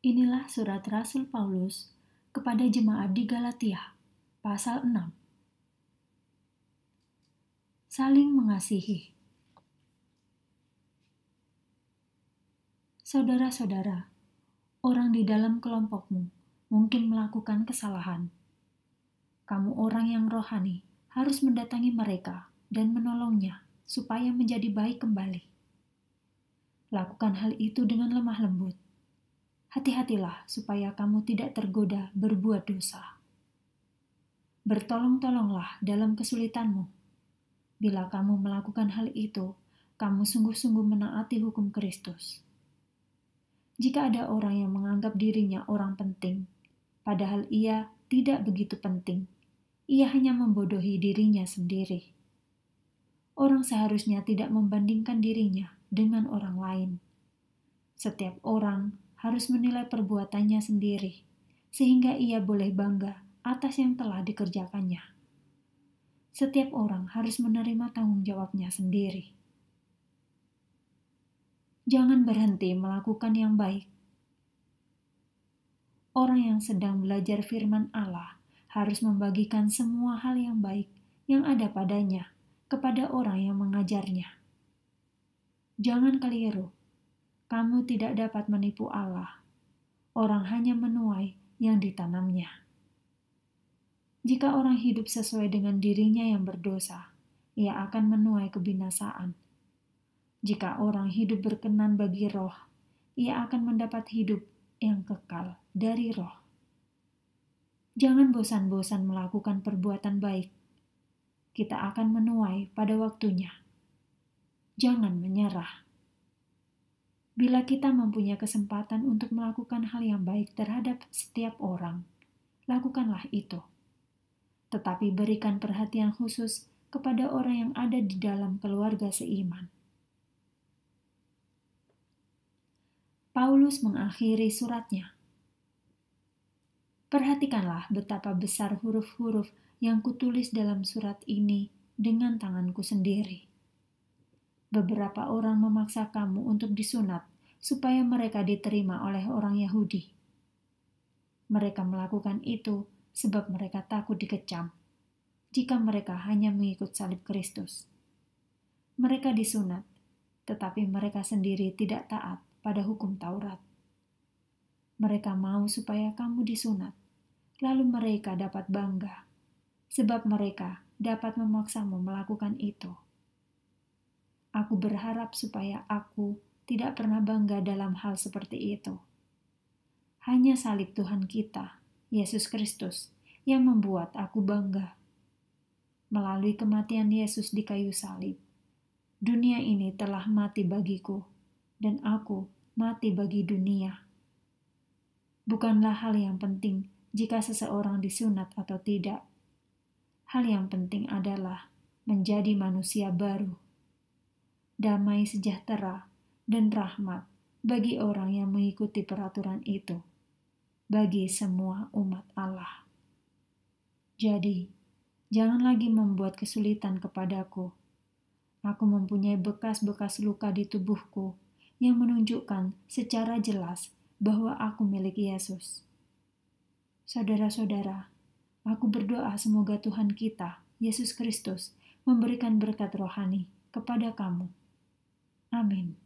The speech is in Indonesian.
Inilah surat Rasul Paulus kepada jemaat di Galatia, pasal 6. Saling mengasihi. Saudara-saudara, orang di dalam kelompokmu mungkin melakukan kesalahan. Kamu orang yang rohani harus mendatangi mereka dan menolongnya supaya menjadi baik kembali. Lakukan hal itu dengan lemah lembut. Hati-hatilah supaya kamu tidak tergoda berbuat dosa. Bertolong-tolonglah dalam kesulitanmu. Bila kamu melakukan hal itu, kamu sungguh-sungguh menaati hukum Kristus. Jika ada orang yang menganggap dirinya orang penting, padahal ia tidak begitu penting, ia hanya membodohi dirinya sendiri. Orang seharusnya tidak membandingkan dirinya dengan orang lain. Setiap orang harus menilai perbuatannya sendiri, sehingga ia boleh bangga atas yang telah dikerjakannya. Setiap orang harus menerima tanggung jawabnya sendiri. Jangan berhenti melakukan yang baik. Orang yang sedang belajar firman Allah harus membagikan semua hal yang baik yang ada padanya kepada orang yang mengajarnya. Jangan keliru, kamu tidak dapat menipu Allah. Orang hanya menuai yang ditanamnya. Jika orang hidup sesuai dengan dirinya yang berdosa, ia akan menuai kebinasaan. Jika orang hidup berkenan bagi Roh, ia akan mendapat hidup yang kekal dari Roh. Jangan bosan-bosan melakukan perbuatan baik. Kita akan menuai pada waktunya. Jangan menyerah. Bila kita mempunyai kesempatan untuk melakukan hal yang baik terhadap setiap orang, lakukanlah itu. Tetapi berikan perhatian khusus kepada orang yang ada di dalam keluarga seiman. Paulus mengakhiri suratnya. Perhatikanlah betapa besar huruf-huruf yang kutulis dalam surat ini dengan tanganku sendiri. Beberapa orang memaksa kamu untuk disunat supaya mereka diterima oleh orang Yahudi. Mereka melakukan itu sebab mereka takut dikecam jika mereka hanya mengikut salib Kristus. Mereka disunat, tetapi mereka sendiri tidak taat pada hukum Taurat. Mereka mau supaya kamu disunat, lalu mereka dapat bangga, sebab mereka dapat memaksamu melakukan itu. Aku berharap supaya aku tidak pernah bangga dalam hal seperti itu. Hanya salib Tuhan kita, Yesus Kristus, yang membuat aku bangga. Melalui kematian Yesus di kayu salib, dunia ini telah mati bagiku, dan aku mati bagi dunia. Bukanlah hal yang penting jika seseorang disunat atau tidak. Hal yang penting adalah menjadi manusia baru. Damai sejahtera dan rahmat bagi orang yang mengikuti peraturan itu, bagi semua umat Allah. Jadi, jangan lagi membuat kesulitan kepadaku. Aku mempunyai bekas-bekas luka di tubuhku yang menunjukkan secara jelas bahwa aku milik Yesus. Saudara-saudara, aku berdoa semoga Tuhan kita, Yesus Kristus, memberikan berkat rohani kepada kamu. Amin.